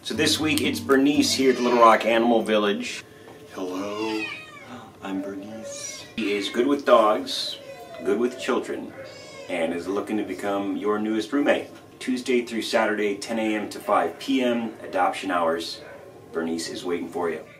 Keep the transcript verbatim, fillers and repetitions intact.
So this week it's Bernice here at the Little Rock Animal Village. Hello, I'm Bernice. She is good with dogs, good with children, and is looking to become your newest roommate. Tuesday through Saturday, ten A M to five P M, adoption hours. Bernice is waiting for you.